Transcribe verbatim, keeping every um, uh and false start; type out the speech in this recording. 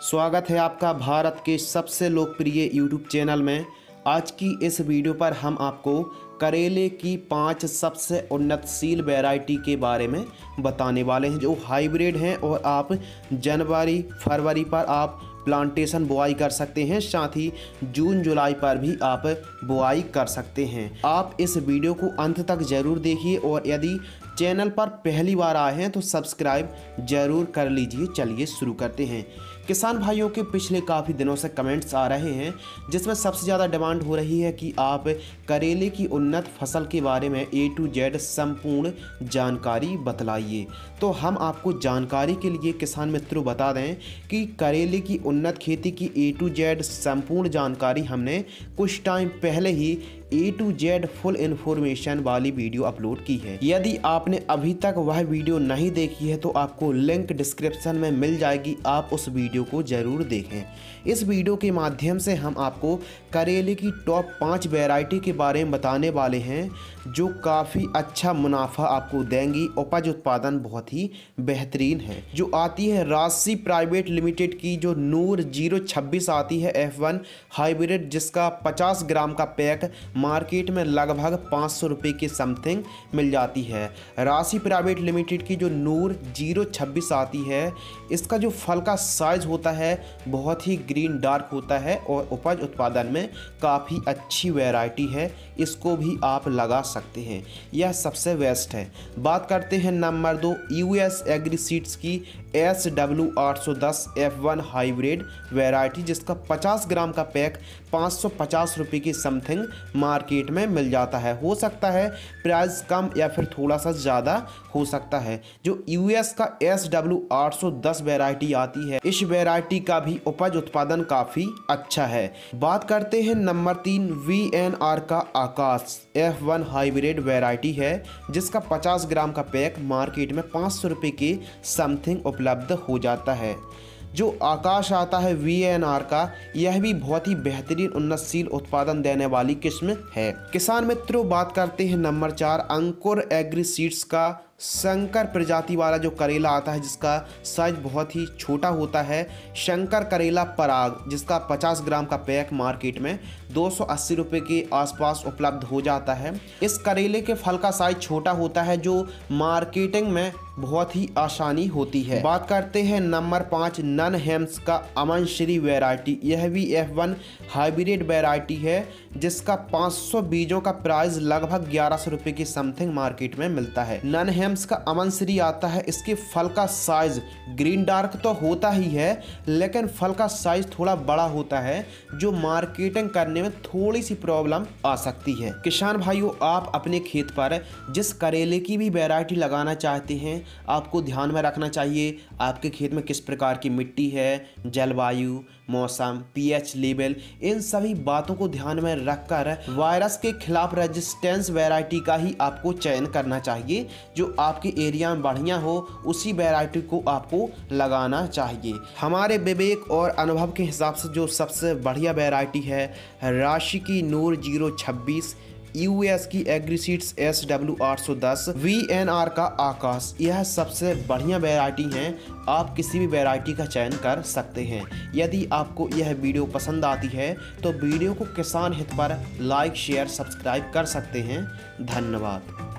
स्वागत है आपका भारत के सबसे लोकप्रिय यूट्यूब चैनल में। आज की इस वीडियो पर हम आपको करेले की पांच सबसे उन्नतशील वैरायटी के बारे में बताने वाले हैं जो हाइब्रिड हैं और आप जनवरी फरवरी पर आप प्लांटेशन बुआई कर सकते हैं, साथ ही जून जुलाई पर भी आप बुआई कर सकते हैं। आप इस वीडियो को अंत तक ज़रूर देखिए और यदि चैनल पर पहली बार आए हैं तो सब्सक्राइब ज़रूर कर लीजिए। चलिए शुरू करते हैं। किसान भाइयों के पिछले काफ़ी दिनों से कमेंट्स आ रहे हैं जिसमें सबसे ज़्यादा डिमांड हो रही है कि आप करेले की उन्नत फसल के बारे में ए टू जेड संपूर्ण जानकारी बतलाइए। तो हम आपको जानकारी के लिए किसान मित्रों बता दें कि करेले की उन्नत खेती की ए टू जेड संपूर्ण जानकारी हमने कुछ टाइम पहले ही A to Z full information वाली वीडियो अपलोड की है। यदि आपने अभी तक वह वीडियो नहीं देखी है तो आपको लिंक डिस्क्रिप्शन में मिल जाएगी, आप उस वीडियो को ज़रूर देखें। इस वीडियो के माध्यम से हम आपको करेले की टॉप पाँच वैरायटी के बारे में बताने वाले हैं जो काफ़ी अच्छा मुनाफा आपको देंगी। उपज उत्पादन बहुत ही बेहतरीन है। जो आती है राशि प्राइवेट लिमिटेड की जो नूर जीरो छब्बीस आती है एफ वन हाइब्रिड, जिसका पचास ग्राम का पैक मार्केट में लगभग पाँच सौ रुपये के समथिंग मिल जाती है। राशि प्राइवेट लिमिटेड की जो नूर जीरो छब्बीस आती है, इसका जो फल का साइज होता है बहुत ही ग्रीन डार्क होता है और उपज उत्पादन में काफ़ी अच्छी वैरायटी है। इसको भी आप लगा सकते हैं, यह सबसे बेस्ट है। बात करते हैं नंबर दो यूएस एग्री सीड्स की एस डब्ल्यू आठ सौ दस एफ वन हाइब्रिड वैरायटी, जिसका पचास ग्राम का पैक पाँच सौ पचास रुपये की समथिंग मार्केट में मिल जाता है। हो सकता है प्राइस कम या फिर थोड़ा सा ज़्यादा हो सकता है। जो यूएस का एस डब्ल्यू आठ सौ दस वैरायटी आती है, इस वैरायटी का भी उपज उत्पादन काफ़ी अच्छा है। बात करते हैं नंबर तीन वी एन आर का Aakash F one hybrid variety है, जिसका पचास ग्राम का पैक मार्केट में पाँच सौ रुपये के समथिंग उपलब्ध हो जाता है। जो आकाश आता है वी एन आर का, यह भी बहुत ही बेहतरीन उन्नतशील उत्पादन देने वाली किस्म है। किसान मित्रों, बात करते हैं नंबर चार अंकुर एग्री सीड्स का शंकर प्रजाति वाला जो करेला आता है, जिसका साइज बहुत ही छोटा होता है। शंकर करेला पराग, जिसका पचास ग्राम का पैक मार्केट में दो सौ अस्सी रुपये के आसपास उपलब्ध हो जाता है। इस करेले के फल का साइज छोटा होता है जो मार्केटिंग में बहुत ही आसानी होती है। बात करते हैं नंबर पाँच नन हेम्स का अमन श्री वैरायटी। यह भी एफ वन हाइब्रिड वैरायटी है, जिसका पाँच सौ बीजों का प्राइस लगभग ग्यारह सौ रुपये की समथिंग मार्केट में मिलता है। नन हेम्स का अमन श्री आता है, इसके फल का साइज ग्रीन डार्क तो होता ही है, लेकिन फल का साइज थोड़ा बड़ा होता है जो मार्केटिंग करने में थोड़ी सी प्रॉब्लम आ सकती है। किसान भाइयों, आप अपने खेत पर जिस करेले की भी वैरायटी लगाना चाहते हैं, आपको ध्यान में रखना चाहिए आपके खेत में किस प्रकार की मिट्टी है, जलवायु, मौसम, पीएच लेवल, इन सभी बातों को ध्यान में रखकर वायरस के खिलाफ रेजिस्टेंस वैरायटी का ही आपको चयन करना चाहिए। जो आपके एरिया में बढ़िया हो उसी वैरायटी को आपको लगाना चाहिए। हमारे विवेक और अनुभव के हिसाब से जो सबसे बढ़िया वैरायटी है राशि की नूर जीरो छब्बीस, यूएस की एग्री सीड्स एस डब्ल्यू आठ सौ दस, वी एन आर का आकाश, यह सबसे बढ़िया वैरायटी हैं। आप किसी भी वैरायटी का चयन कर सकते हैं। यदि आपको यह वीडियो पसंद आती है तो वीडियो को किसान हित पर लाइक शेयर सब्सक्राइब कर सकते हैं। धन्यवाद।